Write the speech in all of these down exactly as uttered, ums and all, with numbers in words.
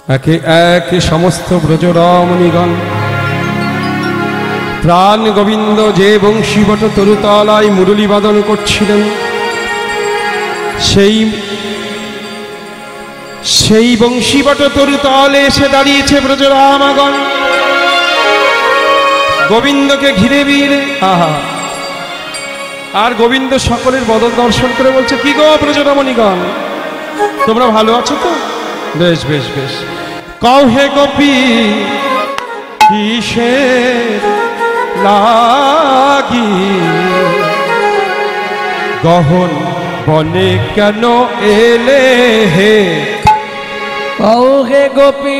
একে একে সমস্ত ব্রজরমণীগণ প্রাণ গোবিন্দ যে বংশীবট তরুতলায় মুরলী বাদন করছিলেন, সেই সেই বংশীবট তরুতলে এসে দাঁড়িয়েছে ব্রজরামাগণ গোবিন্দকে ঘিরে বীরে। আহা, আর গোবিন্দ সকলের বদন দর্শন করে বলছে, কি গো ব্রজরমণীগণ, তোমরা ভালো আছো তো? বেশ বেশ বেশ। কও হে গোপী কিসের লাগি গহন বনে কেন এলে হে? কও হে গোপী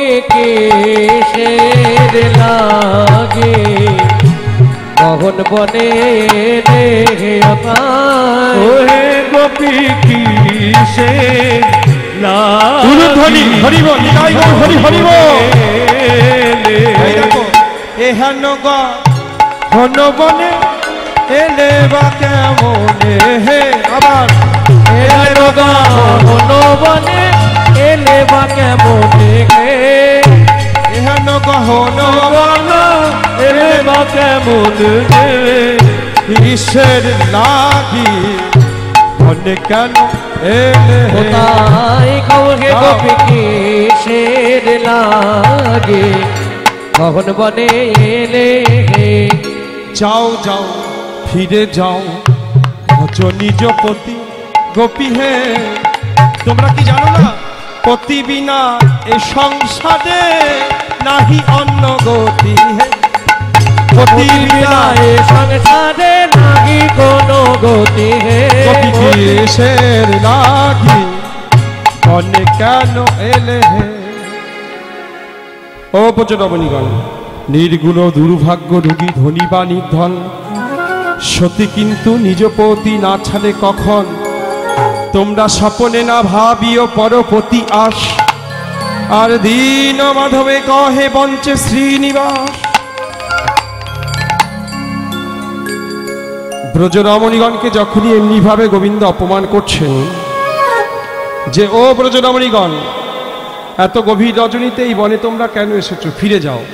কিসের লাগি গহন বনে এলে হে? ও হে গোপী কিসের লাগি হরিব নিতাই গো হরি হরিব। এহেন গহন বনে এলে বা কেমনে হে? আবার এহেন গহন বনে এলে বা কেমনে হে? এহেন গহন বনে এলে বা কেমনে হে? কিসের লাগি বনে কেন এলে হে? তাই কও হে গোপী কিসের লাগি গহন বনে এলে হে? যাও যাও ফিরে যাও ভজ নিজ পতি গোপী হে। তোমরা কি জানো না, পতি বিনা এ সংসারে নাহি অন্য গতি হে। পতি বিনা এ সংসারে নাহি কোনো গতি হে। গোপী কিসের লাগি বনে কেন এলে হে? ও ব্রজরমণীগণ, নির্গুণ দুর্ভাগ্য রোগী ধনী বা নির্ধন সতী কিন্তু নিজ পতি না ছাড়ে কখন। তোমরা স্বপনে না ভাবিও পরপতি আস, আর দীন মাধবে কহে বঞ্চে শ্রীনিবাস। ব্রজরমণীগণকে যখনই এমনি ভাবে গোবিন্দ অপমান করছেন যে ও ব্রজরমণীগণ, এত গভীর রজনীতে এই বনে তোমরা কেন এসেছো? ফিরে যাও।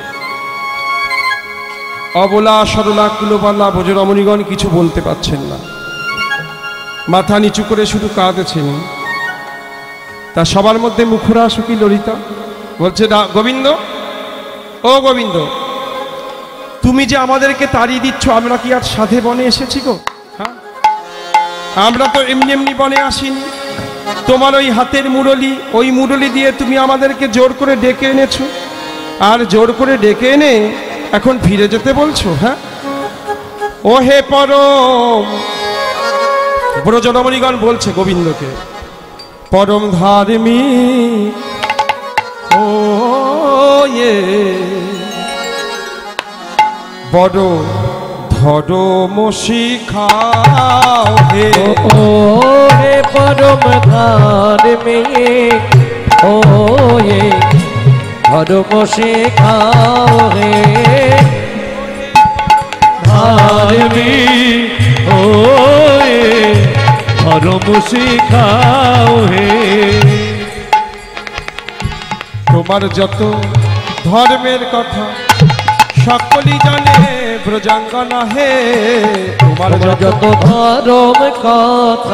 অবলা সরলা কুলবালা ব্রজরমণীগণ কিছু বলতে পারছেন না, মাথা নিচু করে শুধু কাঁদছেন। তা সবার মধ্যে মুখরা সুখী ললিতা বলছে, গোবিন্দ, ও গোবিন্দ, তুমি যে আমাদেরকে তাড়িয়ে দিচ্ছ, আমরা কি আর সাধে বনে এসেছি গো? হ্যাঁ, আমরা তো এমনি এমনি বনে আসিনি। তোমার ওই হাতের মুরলি, ওই মুরলি দিয়ে তুমি আমাদেরকে জোর করে ডেকে এনেছো, আর জোর করে ডেকে এনে এখন ফিরে যেতে বলছো? হ্যাঁ, ও হে পরম, ব্রজরমণীগণ বলছে গোবিন্দকে, পরম ধার্মিক ও এ বড় ধর্ম শিখাও হে। ও হে পরম ধার্মিক ও হে ধর্ম শিখাও হে। ধার্মিক ও হে ধর্ম শিখাও হে। তোমার যত ধর্মের কথা সকলই জানে ব্রজাঙ্গনা হে। তোমার যত ধর্ম কথা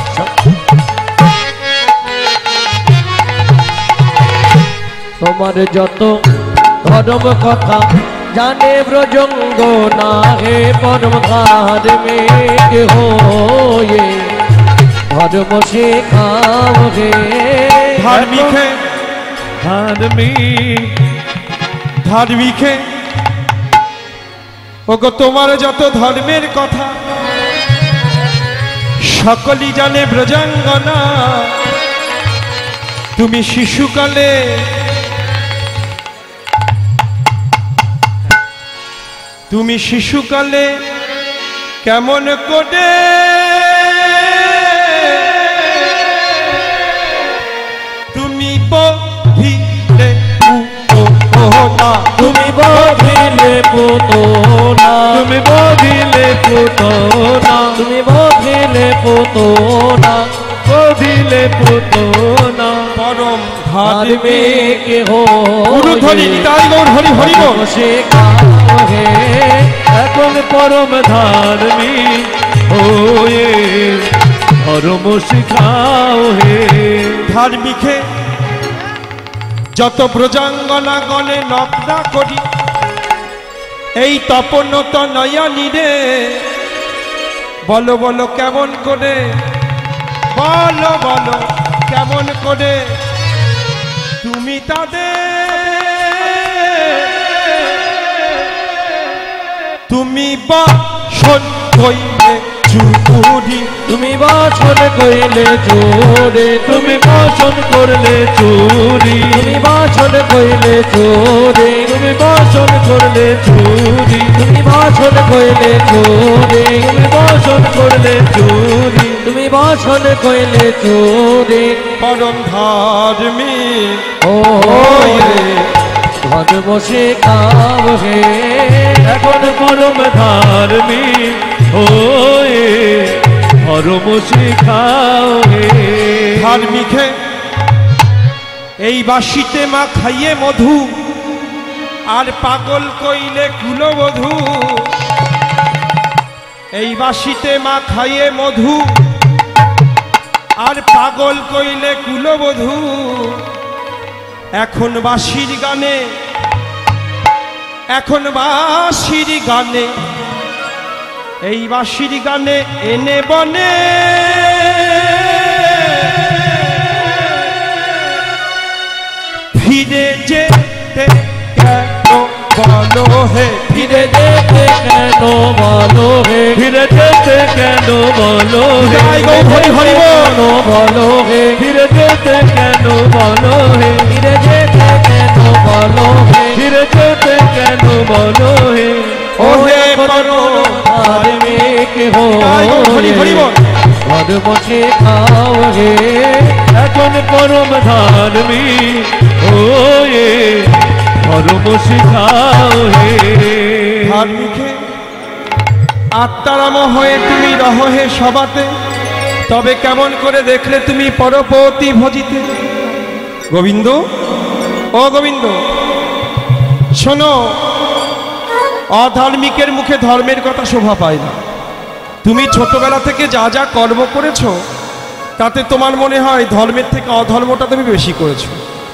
তোমার যত ধর্ম কথা জানে ব্রজঙ্গনা হে। পরম ধার্মিক হয়ে ধর্ম শেখাও হে। ধার্মিক হে, ধার্মিক ধার্মিক হে, ওগো তোমার যত ধর্মের কথা সকলই জানে ব্রজাঙ্গনা। তুমি শিশুকালে তুমি শিশুকালে কেমন করে তুমি বধিলে পুতনা, তুমি বধিলে পুতনা, তুমি বধিলে পুতনা, তুমি বধিলে পুতনা, বধিলে পুতনা। পরম ধার্মিক উলুধ্বনি নিতাই গৌর হরি হরি বল। শেখাও হে এখন পরম ধার্মিক হয়ে ধর্ম শিখাও হে। ধার্মিকে যত ব্রজাঙ্গনা গণে নগ্না করি এই তপনত নয়নী রে বলো বলো কেমন করে, বলো বলো কেমন করে তুমি তাদের তুমি বাসন কইলে চুরি, তুমি বাসন কইলে চোরে তুমি বাসন করলে চুরি, তুমি বাসন কইলে চোরে তুমি বাসন করলে চুরি, তুমি বাসন কইলে চোরে তুমি বাসন করলে চুরি, তুমি বাসন কইলে চোরে। পরম ধার্মিক ও ধর্ম শেখাও হে এখন পরম ধার্মিক হয়ে ধর্ম শিখাও হে। ধার্মিকে এই বাসিতে মা খাইয়ে মধু আর পাগল কইলে কুলবধূ, এই বাসিতে মা খাইয়ে মধু আর পাগল কইলে কুলবধূ। এখন বাঁশির গানে এখন বাঁশির গানে এই বাঁশির গানে এনে বনে ফিরে যেতে কেন বলো হে, ফিরে যেতে কেন বলো হে, ফিরে যেতে কেন বলো হে, হরি হরি বল। বলো হে ফিরে যেতে কেন বলো হে, ফিরে যেতে কেন বলো হে, ফিরে যেতে কেন বলো হে। ও হে পরম ধার্মিক হরি হরি বল। ধর্ম শেখাও হে এখন পরম ধার্মিক হয়ে ধর্ম শিখাও হে। ধার্মিকে আত্মারাম হয়ে তুমি রহ হে সবাতে, তবে কেমন করে দেখলে তুমি পরপতি ভজিতে। গোবিন্দ ও গোবিন্দ শোনো, অধার্মিকের মুখে ধর্মের কথা শোভা পায় না। তুমি ছোটবেলা থেকে যা যা কর্ম করেছো তাতে তোমার মনে হয় ধর্মের থেকে অধর্মটা তুমি বেশি করেছো।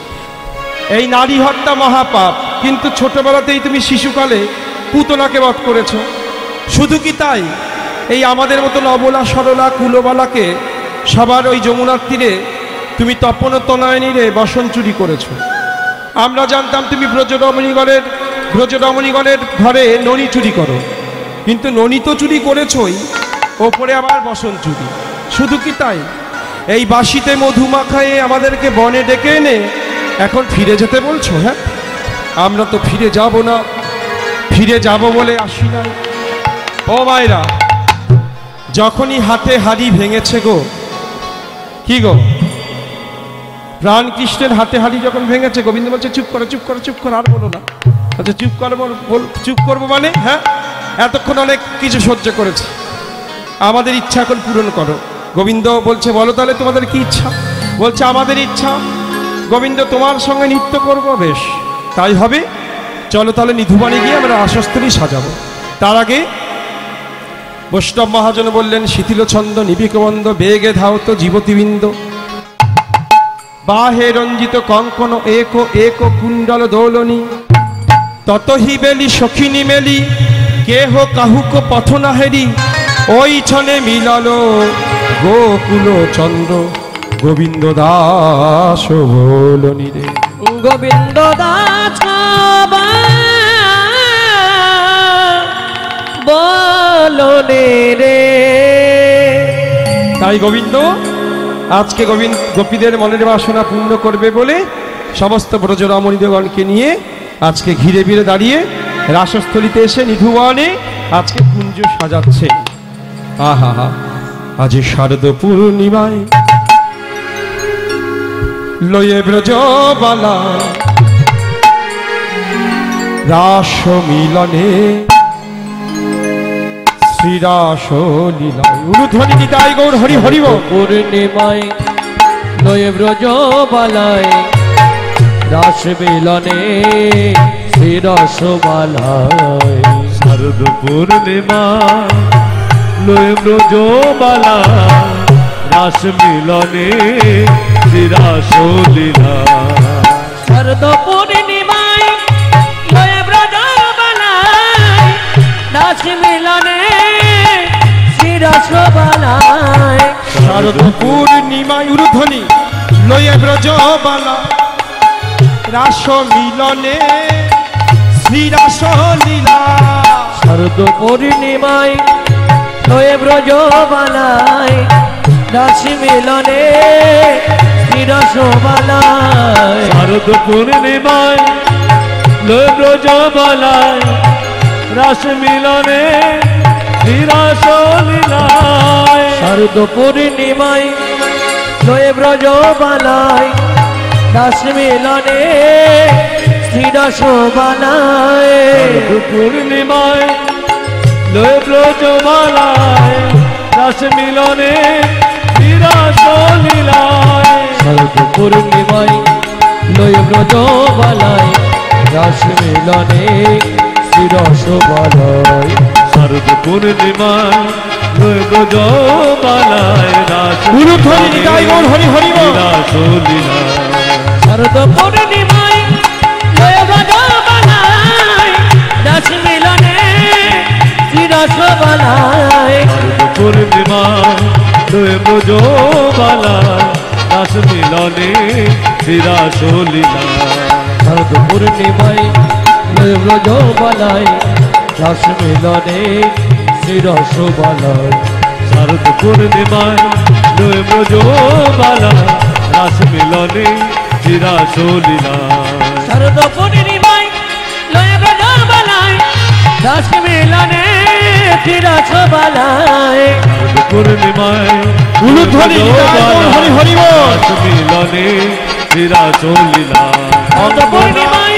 এই নারী হত্যা মহাপাপ, কিন্তু ছোটবেলাতেই তুমি শিশুকালে পুতনাকে বধ করেছো। শুধু কি তাই, এই আমাদের মতো অবলা সরলা কুলবালাকে সবার ওই যমুনার তীরে তুমি তপন তনয়নীরে বসন চুরি করেছো। আমরা জানতাম তুমি ব্রজরমণীগণের ব্রজরমণীগণের ঘরে ননি চুরি করো, কিন্তু ননি তো চুরি করেছই, ওপরে আবার বসন চুরি। শুধু কি তাই, এই বাঁশিতে মধুমা খাইয়ে আমাদেরকে বনে ডেকে এনে এখন ফিরে যেতে বলছো। হ্যাঁ, আমরা তো ফিরে যাব না, ফিরে যাব বলে আসি না। ও মায়েরা, যখনই হাতে হাড়ি ভেঙেছে গো, কি গো, প্রাণকৃষ্ণের হাতে হাড়ি যখন ভেঙেছে, গোবিন্দ বলছে চুপ করো চুপ করো চুপ করো, আর বলো না। আচ্ছা চুপ করবো, চুপ করবো মানে হ্যাঁ, এতক্ষণ অনেক কিছু সহ্য করেছে, আমাদের ইচ্ছা এখন পূরণ করো। গোবিন্দ বলছে বলো তাহলে তোমাদের কি ইচ্ছা। বলছে আমাদের ইচ্ছা গোবিন্দ তোমার সঙ্গে নৃত্য করব। বেশ, তাই হবে, চলো তাহলে নিধুবাণী গিয়ে আমরা আশস্থলী সাজাবো। তার আগে বৈষ্ণব মহাজন বললেন শিথিল ছন্দ নিবিকবন্ধ বেগে ধাওত জীবতিবৃন্দ, বাহে রঞ্জিত কঙ্কন এক এক কুণ্ডল দৌলনী, তত হি বেলি সখিনী মেলি কেহ কাহুক পথ না হেরি, ওই ছনে মিলাল গোকুল চন্দ্র গোবিন্দ দাস বলনি রে। গোবিন্দ দাস বলনি রে। তাই গোবিন্দ আজকে গোবিন্দ গোপীদের মনের বাসনা পূর্ণ করবে বলে সমস্ত ব্রজরমণীগণকে নিয়ে আজকে ঘিরে ঘিরে দাঁড়িয়ে রাসস্থলীতে এসে নিধুবনে আজকে কুঞ্জ সাজাচ্ছে। আহা হা, আজ শারদ পূর্ণিমায় লয়ে ব্রজবালা রাস মিলনে শ্রীরাস লীলায়। উলুধ্বনি নিতাই গৌর হরি হরি বল। পূর্ণিমায় লয়ে ব্রজবালায় রাস মিলনে শ্রীরসমালায় শারদ পূর্ণিমা লয় ব্রজবালা রাস মিলনে শ্রীরাসলীলা শারদ পূর্ণিমায় লয়ে ব্রজবালায় রাস মিলনে শ্রীরসবালায় শারদ পূর্ণিমায় উরুধ্বনি লয়ে ব্রজবালা রাস মিলনে শ্রীরাস লীলা শারদ পূর্ণিমায় লয়ে ব্রজবালায় রাস মিলনে শ্রীরসবালায় শারদ পূর্ণিমায় লয় ব্রজবালায় রাস মিলনে শ্রীরাসলীলায় শারদ পূর্ণিমায় লয়ে ব্রজবালায় রাস মিলনে শ্রীরসবালায় শারদ পূর্ণিমায় লয় ব্রজবালায় রাস মিলনে শ্রীরাসলীলায় শারদ পূর্ণিমায় লয়ে ব্রজবালায় রাস মিলনে শ্রীরসবালায় শারদ পূর্ণিমায় লয় ব্রজবালায় রাস উরুধ্বনি নিতাই গৌর হরি হরি বল। শ্রীরাসলীলায় শারদ পূর্ণিমায় লয়ে ব্রজবালায় রাস মিলনে শ্রীরসবালায় পূর্ণিমায় লয় ব্রজবালায় রাস মিলনে শ্রীরাসলীলায় শারদ পূর্ণিমায় লয়ে ব্রজবালায় রাস মিলনে শ্রীরসবালায় শারদ পূর্ণিমায় লয় ব্রজবালায় রাস মিলনে শ্রীরাসলীলায় শারদ পূর্ণিমায় লয়ে ব্রজবালায় রাস মিলনে শ্রীরসবালায় পূর্ণিমায় উলুধ্বনি নিতাই গৌর হরি হরি বল। রাস মিলনে শ্রীরাসলীলায় শারদ পূর্ণিমায়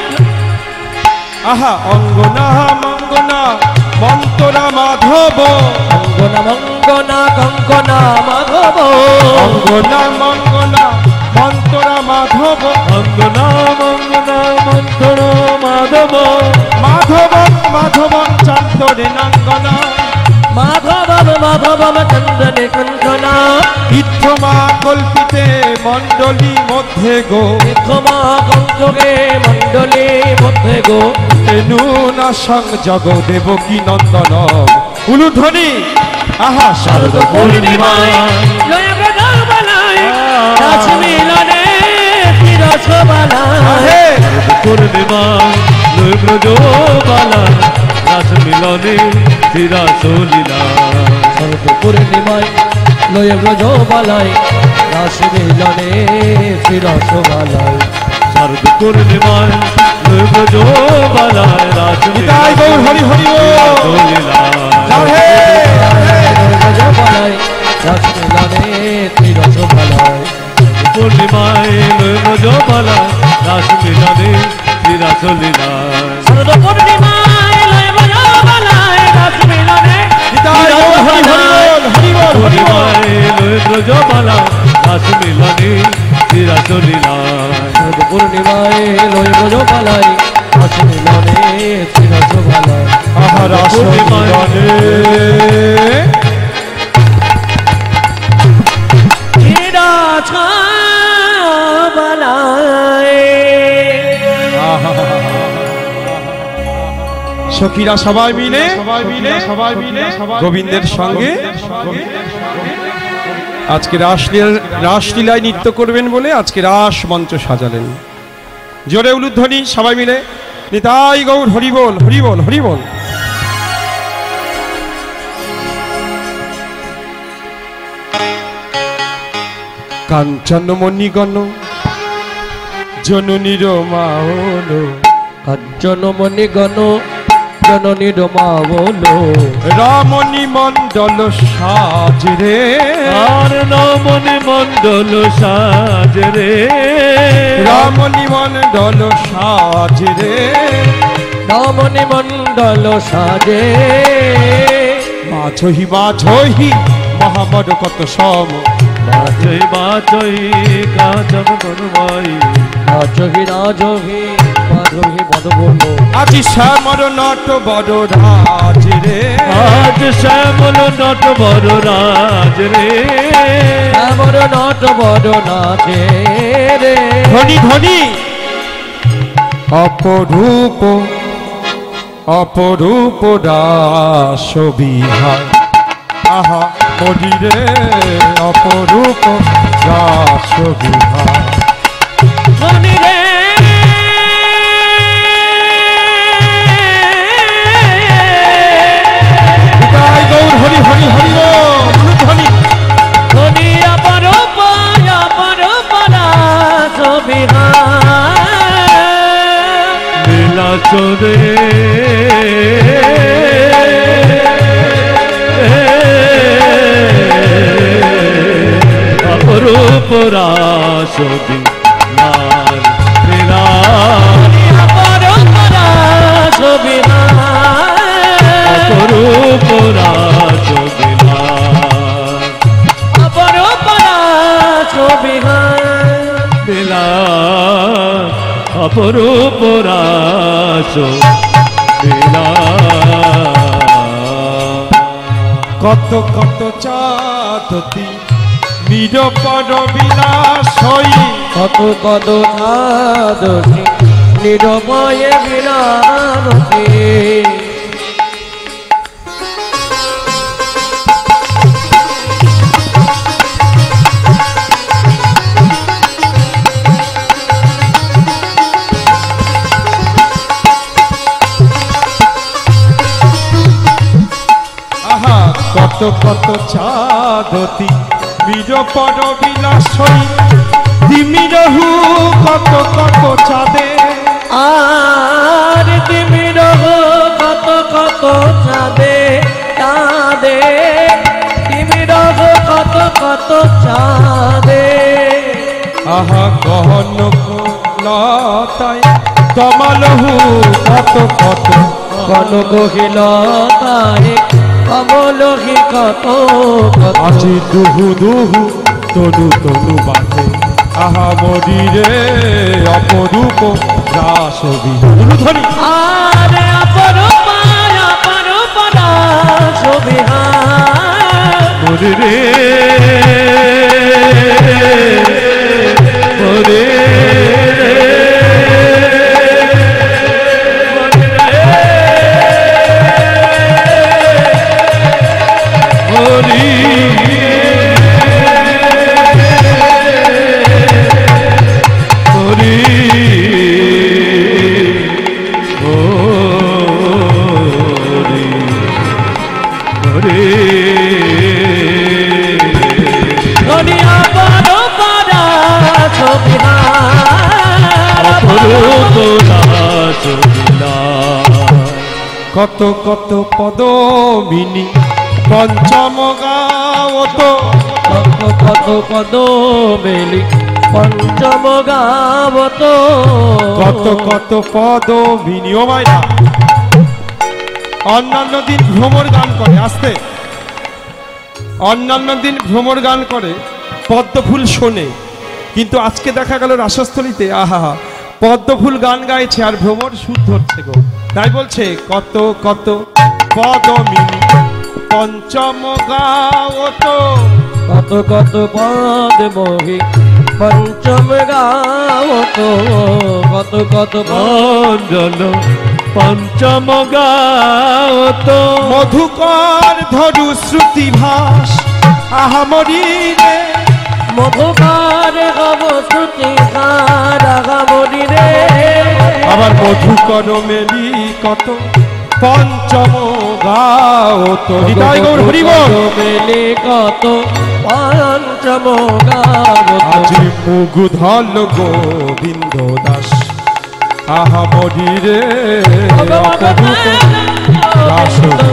আহা অঙ্গনা মঙ্গনা মন্তরা মাধব অঙ্গনা মঙ্গনা কঙ্কনা মাধব অঙ্গনা মঙ্গনা মন্তরা মাধব অঙ্গনা মঙ্গনা মন্থর মাধব মাধব মাধব চান্দরে নাঙ্গনা মাধব মাধব চন্দ্রনে কঙ্কনা ইত্থমা কল্পিতে মণ্ডলী মধ্যে গো ক্ষমা কঙ্ককে মণ্ডলী মধ্যে গো তেনু না সংযোগ দেবকী নন্দন উলুধ্বনি আহা শারদ পূর্ণিমায় লয়ে ব্রজবালায় রাস মিলনে শ্রীরসবালায় আহে পূর্ণিমায় লয় ব্রজবালায় রাস মিলনে শ্রীরাসলীলায় শারদ পূর্ণিমায় লয়ে ব্রজবালায় রাস মিলনে শ্রীরসবালায় শারদ পূর্ণিমায় লয় ব্রজবালায় রাস নিতাই গৌর হরি হরি বল। শ্রীরাসলীলায় আহে ব্রজবালায় রাস মিলনে শ্রীরসবালায় পূর্ণিমায় লয় ব্রজবালায় রাস মিলনে শ্রীরাসলীলায় শারদ পূর্ণিমায় লয়ে ব্রজবালায় রাস মিলনে নিতাই গৌর হরি হরি বল হরি বল হরি বল। পূর্ণিমায় লয় ব্রজবালায় রাস মিলনে শ্রীরাসলীলায় শারদ পূর্ণিমায় লয়ে ব্রজবালায় রাস মিলনে শ্রীরসবালায় আহা রাস মিলনে শ্রীরসবালায় সখীরা সবাই মিলে সবাই মিলে সবাই মিলে গোবিন্দের সঙ্গে আজকে রাসলীলার রাসলীলায় নৃত্য করবেন বলে আজকে রাস মঞ্চ সাজালেন। জোরে উলুধ্বনি সবাই মিলে নিতাই গৌর হরিবোল হরিবোল হরিবোল। কাঞ্চনমণিগণ জননীর মা হলো কাঞ্চনমণি গণ জননীর মা বলো রমণী মণ্ডল সাজ রে আর নমনে মণ্ডল সাজ রে রমণী মণ্ডল সাজ রে রমণী মণ্ডল সাজে মাঝহি মাঝহি মহামর কত সম বাজই বাজই কাজম গনমাই নাচহি নাচহি মাধবী মধুবন আজি শ্যামর নট বড় রাজ রে আজ শ্যামল নট বড় রাজ রে আমার নট বড় নাচে রে ধনী ধনী অপরূপ অপরূপ রাস বিহার আহা মরি রে অপরূপ রাস বিহার ধনী রে জয় গৌর হরি হরি হরি বল ধনী ধনী অপর অপর বিহার লীলা চোরে অপরূপ রাস বিহার লীলা অপর বিহার অপরূপ রাস বিহার অপর বিহার লীলা অপরূপ রাস লীলা কত কত চাঁদতি নিরপর বিলাসই কত কত নাদসি নিরময়ে বিনামতি আহা কত কত চাঁদতি নিরপর বিলাসই তিমিরহু কত কত চাঁদে আর তুমি রহো কত কত চাঁদে চাঁদে তুমি রহো কত কত চাঁদে আহা গহন লতায় কমলহু কত কত কনক হিলতায় কমলহি কত কত আজি দুহু দুহু তনু তনু বাঁধে আহা মরি রে অপরূপ রাস বিহার ধনী আর অপর অপর পরাশ বিহার ওরে রে ওরে ধনী অপর পরাশ বিহার অপরূপ রাস লীলা কত কত পদমিনী পঞ্চম গাওত কত কত পদ বেলি পঞ্চম গাবত কত কত পদমিনী ও মাইরা অন্যান্য দিন ভ্রমর গান করে আসতে অন্যান্য দিন ভ্রমর গান করে পদ্মফুল শোনে কিন্তু আজকে দেখা গেল রাসস্থলীতে আহা পদ্মফুল গান গাইছে আর ভ্রমর সুর ধরছে গো তাই বলছে কত কত পদমিনী পঞ্চম গাওত কত কত পদ মোহি পঞ্চম গাবত কত কত অঞ্জন পঞ্চম গাওত মধুকর ধরু শ্রুতি ভাস আহা মরি রে মধুকার হব শ্রুতি গাবরি রে আবার মধুকর মেলি কত পঞ্চম গাওত হৃদয় গৌর হরি বল মেলে কত পঞ্চম গাবত আজি মুগুধল গোবিন্দ দাস আহা মরি রে অপরূপ রাস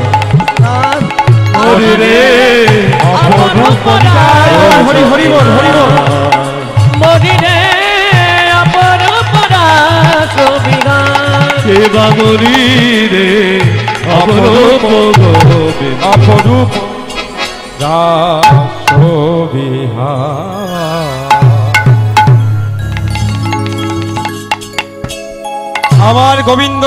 হরি রে অপরূপ হরি হরি বল হরি বল মরি রে অপর পরাশ বিহার কে বামরি রে অপরূপ গোবিন্দ অপরূপ রাস বিহার। আমার গোবিন্দ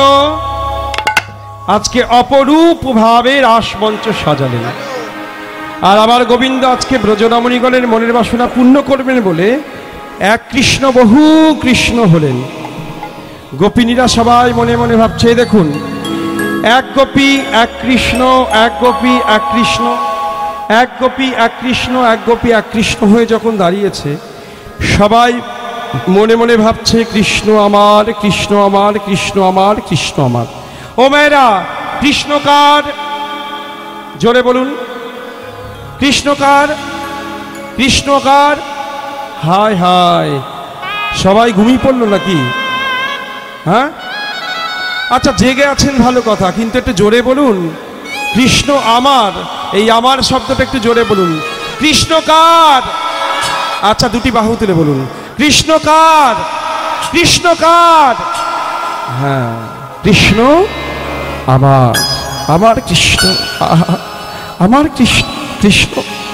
আজকে অপরূপ ভাবে রাসমঞ্চ সাজালেন, আর আমার গোবিন্দ আজকে ব্রজরমণীগণের মনের বাসনা পূর্ণ করবেন বলে এক কৃষ্ণ বহু কৃষ্ণ হলেন। গোপিনীরা সবাই মনে মনে ভাবছে, দেখুন এক গোপী এক কৃষ্ণ, এক গোপী এক কৃষ্ণ, এক গোপী এক কৃষ্ণ, এক গোপী এক কৃষ্ণ হয়ে যখন দাঁড়িয়েছে, সবাই মনে মনে ভাবছে কৃষ্ণ আমার, কৃষ্ণ আমার, কৃষ্ণ আমার, কৃষ্ণ আমার। ও মেয়েরা, কৃষ্ণকার জোরে বলুন, কৃষ্ণকার, কৃষ্ণকার। হায় হায়, সবাই ঘুমিয়ে পড়লো নাকি? হ্যাঁ, আচ্ছা জেগে আছেন ভালো কথা, কিন্তু একটু জোরে বলুন কৃষ্ণ আমার। এই আমার শব্দটা একটু জোরে বলুন, কৃষ্ণকার। আচ্ছা দুটি বাহু তুলে বলুন কৃষ্ণকার, কৃষ্ণকার। হ্যাঁ, কৃষ্ণ আমার, আমার কৃষ্ণ, আহা, আমার কৃষ্ণ, কৃষ্ণ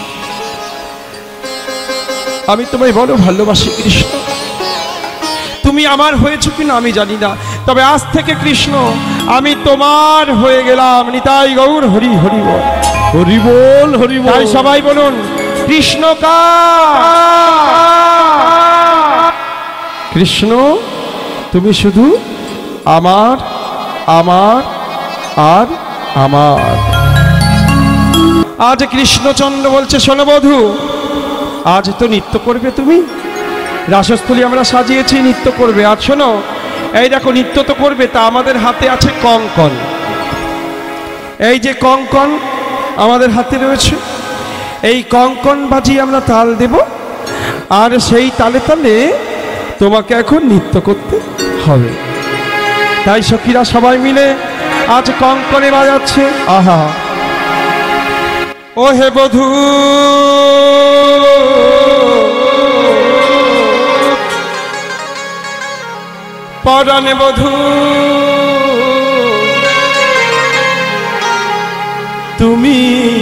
আমি তোমায় বড় ভালোবাসি কৃষ্ণ। তুমি আমার হয়েছো কিনা আমি জানি না, তবে আজ থেকে কৃষ্ণ আমি তোমার হয়ে গেলাম। নিতাই গৌর হরি হরি বল, হরি বল, হরি বল। তাই সবাই বলুন কৃষ্ণকার। কৃষ্ণ তুমি শুধু আমার, আমার আর আমার। আজ কৃষ্ণচন্দ্র বলছে, শোনো বধূ, আজ তো নৃত্য করবে তুমি, রাসস্থলী আমরা সাজিয়েছি, নৃত্য করবে। আর শোনো, এই দেখো নৃত্য তো করবে, তা আমাদের হাতে আছে কঙ্কন। এই যে কঙ্কন আমাদের হাতে রয়েছে, এই কঙ্কন বাজিয়ে আমরা তাল দেব, আর সেই তালে তালে তোমাকে এখন নৃত্য করতে হবে। তাই সখীরা সবাই মিলে আজ কঙ্কনে বাজাচ্ছে। আহা, ও হে বধূ, পরাণে বধূ, তুমি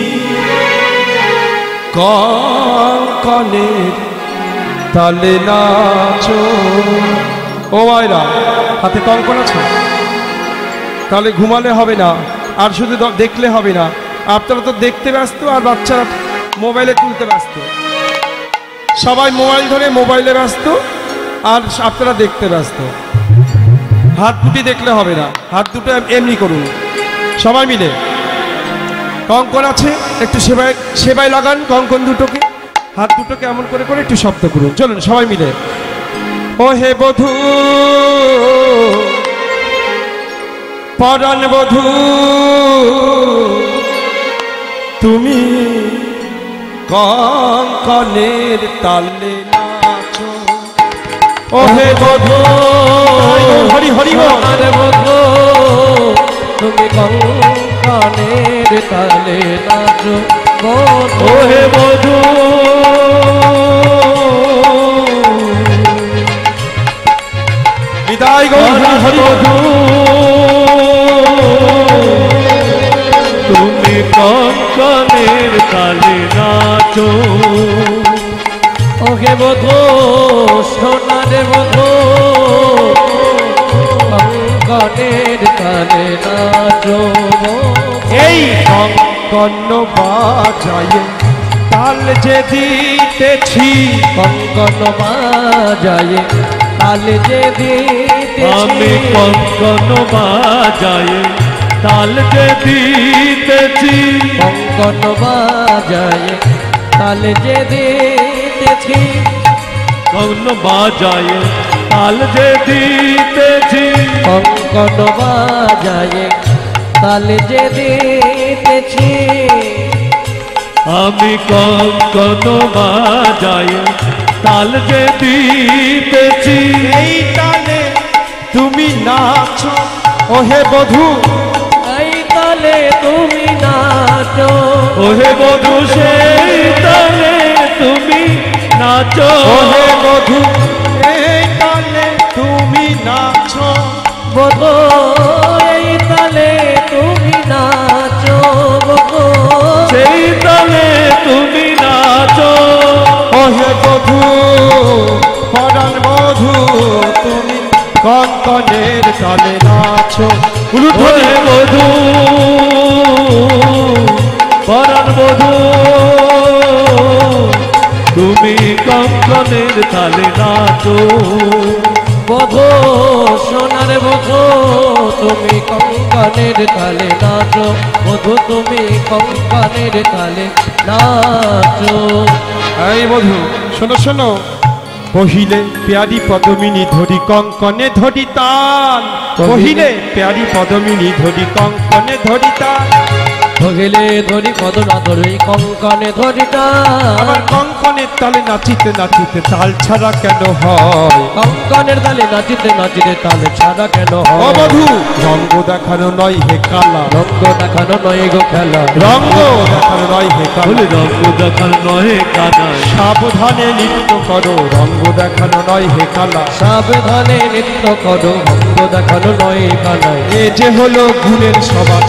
কঙ্কনের তালে নাচো। ও মায়েরা, হাতে কঙ্কন আছে, তাহলে ঘুমালে হবে না, আর শুধু দেখলে হবে না। আপনারা তো দেখতে ব্যস্ত, আর বাচ্চারা মোবাইলে তুলতে ব্যস্ত। সবাই মোবাইল ধরে মোবাইলে ব্যস্ত, আর আপনারা দেখতে ব্যস্ত। হাত দুটি দেখলে হবে না, হাত দুটো এমনি করুন সবাই মিলে। কঙ্কন আছে, একটু সেবায় সেবায় লাগান কঙ্কন দুটোকে, হাত দুটোকে এমন করে করে একটু শব্দ করুন। চলুন সবাই মিলে। ও হে বধূ, পরাণ বধূ, তুমি কঙ্কনের তালে নাচো। ও হে বধূ, হরি হরি বধূ, তুমি কঙ্কনের তালে নাচো। ও হে বধূ, বিদায় গৌর হরি বধূ, তুমি কঙ্কনের তালে নাচো। ও হে বধূ, সোনার বধূ, কঙ্কনের তালে নাচো। এই কঙ্কন বাজায় তাল যে দিতেছি, কঙ্কন বাজায় তাল যে দিতেছি, আমি কঙ্কন বাজায় তাল যে দিতেছি, কঙ্কন বাজায় তাল যে দিতেছি, কঙ্কন বাজায় তাল যে দিতেছি, কঙ্কন বাজায় তাল যে দিতেছি, আমি কঙ্কন বাজায় তাল যে দিতেছি। এই তালে তুমি নাচো। ও হে বধূ, এই তালে তুমি নাচো। ও হে বধূ, সেই তালে তুমি নাচো। ও হে বধূ, এই তালে তুমি নাচো। বধূ, এই তালে তুমি নাচো। বধূ, সেই তালে তুমি নাচো। হে বধূ পরাণ বধূ তুমি কঙ্কনের তালে নাচো ওহে বধূ পরাণ বধূ তুমি কঙ্কনের তালে নাচো বধূ সোনার বধূ তুমি কঙ্কনের তালে নাচো বধূ তুমি কঙ্কনের তালে নাচো। এই বধূ শোনো শোনো কহিলে প্যারি পদমিনী ধরি কঙ্কনে ধরি তাল কহিলে প্যারি পদমিনী ধরি কঙ্কনে ধরি তাল ধরিলে ধরি কদনা ধরি কঙ্কনে ধরিটা আবার কঙ্কনের তালে নাচিতে নাচিতে তাল ছাড়া কেন হয় কঙ্কনের তালে নাচিতে নাচিতে তালে ছাড়া কেন ও হয় বধূ রঙ্গ দেখানো নয় হে কালা রঙ্গ দেখানো নয় গো খেলা রঙ্গ দেখানো নয় হে বলে কালা রঙ্গ দেখার নহে কানায় সাবধানে নৃত্য করো রঙ্গ দেখানো নয় হে কালা সাবধানে নৃত্য করো রঙ্গ দেখানো নয় কানায় এ যে হলো গুণের সমাজ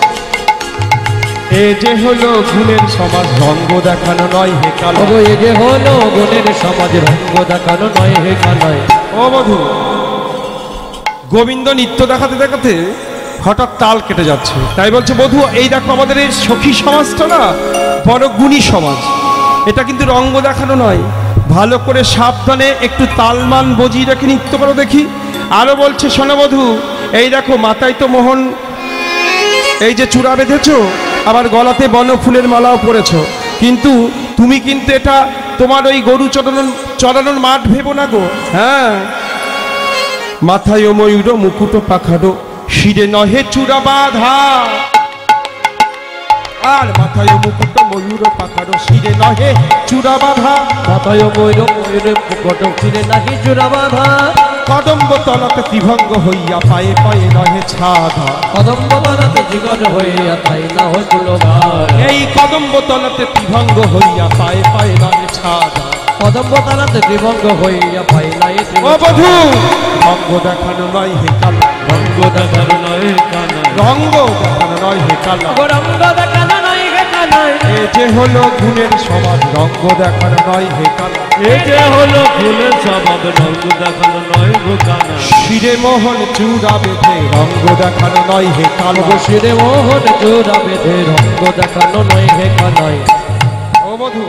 এ যে হলো গুণের সমাজ রঙ্গ দেখানো নয় হে কালা ওগো এ যে হলো গুণের সমাজ রঙ্গ দেখানো নয় হে কানায়। ও বধূ গোবিন্দ নৃত্য দেখাতে দেখাতে হঠাৎ তাল কেটে যাচ্ছে তাই বলছে বধূ এই দেখো আমাদের এই সখী সমাজটা না বড় গুণী সমাজ এটা কিন্তু রঙ্গ দেখানো নয় ভালো করে সাবধানে একটু তালমান বজিয়ে রেখে নৃত্য করো দেখি আরো বলছে শোনো বধূ এই দেখো মাথায় তো মোহন এই যে চূড়া বেঁধেছো আবার গলাতে বনফুলের মালাও পরেছো কিন্তু তুমি কিন্তু এটা তোমার ওই গরু চড়ানোর চড়ানোর মাঠ ভেবো না গো হ্যাঁ মাথায় ময়ূর মুকুট পাখারো শিরে নহে চূড়া বাঁধা আর মাথায় মুকুট ময়ূর পাখারো শিরে নহে চূড়া বাঁধা মাথায় ময়ূর ময়ূরের মুকুট ছিঁড়ে নাহি চূড়া বাঁধা কদম্ব তলাতে ত্রিভঙ্গ হইয়া পায়ে পায়ে নহে ছাধা কদম্ব তলাতে জীবন হইয়া তাই না হইল ভাই এই কদম্ব তলাতে ত্রিভঙ্গ হইয়া পায়ে পায়ে নহে ছাধা কদম্ব তলাতে ত্রিভঙ্গ হইয়া পাই নাই ও বধূ রঙ্গ দেখানো নয় হে কালা রঙ্গ দেখার নহে কানায় রঙ্গ দেখানো নয় হে কালা রঙ্গ দেখানো নয় হে কানায় এ যে হলো গুণের সমাজ রঙ্গ দেখানো নয় হে কালা এ যে হলো ফুলের স্বভাব রঙ্গ দেখানো নয় গো কানায় শিরে মোহন চূড়া বেঁধে রঙ্গ দেখানো নয় হে কালা শিরে মোহন চূড়া বেঁধে রঙ্গ দেখানো নয় হে কানায়। ও বধূ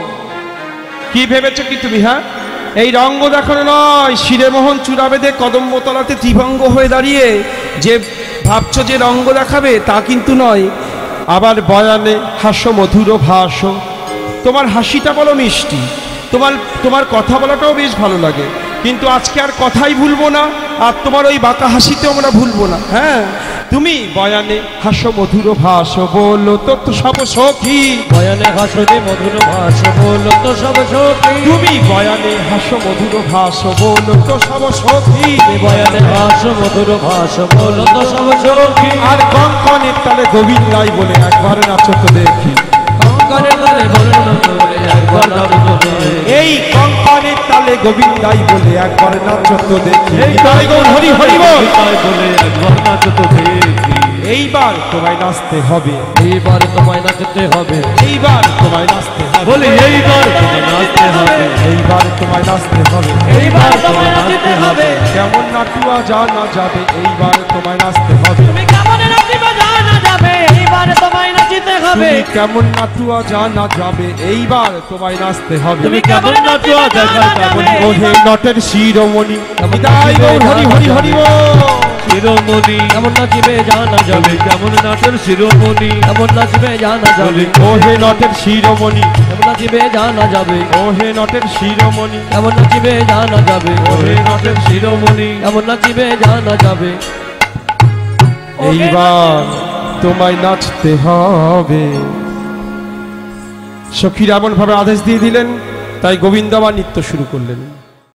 কি ভেবেছো কি তুমি হ্যাঁ এই রঙ্গ দেখানো নয় শিরে মোহন চূড়া বেঁধে কদম্বতলাতে ত্রিভঙ্গ হয়ে দাঁড়িয়ে যে ভাবছো যে রঙ্গ দেখাবে তা কিন্তু নয় আবার বয়ানে হাস্য মধুর ভাষ তোমার হাসিটা বলো মিষ্টি তোমার তোমার কথা বলাটাও বেশ ভালো লাগে কিন্তু আজকে আর কথাই ভুলবো না আর তোমার ওই বাঁকা হাসিতেও আমরা ভুলবো না হ্যাঁ তুমি বয়ানে হাস্য মধুর ভাষ বলো তো তো সব সখী বয়ানে হাসনে মধুর ভাষ বলো তো সব সখী তুমি বয়ানে হাস্য মধুর ভাষ বলো তো সব সখী বয়ানে হাস মধুর ভাষ বলো তো সব সখী আর কঙ্কনের তালে গোবিন্দাই বলে একবার নাচো তো দেখি কঙ্কনের তালে বলো না বলে একবার নাচো তো দেখি এই কঙ্কনের তালে গোবিন্দাই বলে একবার নাচো তো দেখি এই তাই গৌর হরি হরি বল তাই বলে একবার নাচো তো দেখি এইবার তোমায় নাচতে হবে এইবার তোমায় নাচতে হবে এইবার তোমায় নাচতে হবে বলে এইবার তোমায় নাচতে হবে এইবার তোমায় নাচতে হবে এইবার তোমায় নাচতে হবে কেমন নাটুয়া জানা যাবে এইবার তোমায় নাচতে হবে তুমি কেমন নাচিবা জানা যাবে এইবার তোমায় নাচিতে হবে তুমি কেমন নাটুয়া জানা যাবে এইবার তোমায় নাচতে হবে তুমি কেমন নাচুয়া দেখা কেমন ওহে নটের শিরোমণি বিদায় গৌর হরি হরি হরি বল। শিরোমণি কেমন নাচিবে জানা যাবে বলে কেমন নাচের শিরোমণি কেমন নাচিবে জানা যাবে ওহে নটের শিরোমণি কেমন নাচিবে জানা যাবে ওহে নটের শিরোমণি কেমন নাচিবে জানা যাবে ওরে নাচের শিরোমণি কেমন নাচিবে জানা যাবে এইবার তোমায় নাচতে হবে সখীরা এমন ভাবে আদেশ দিয়ে দিলেন তাই গোবিন্দ আবার নৃত্য শুরু করলেন।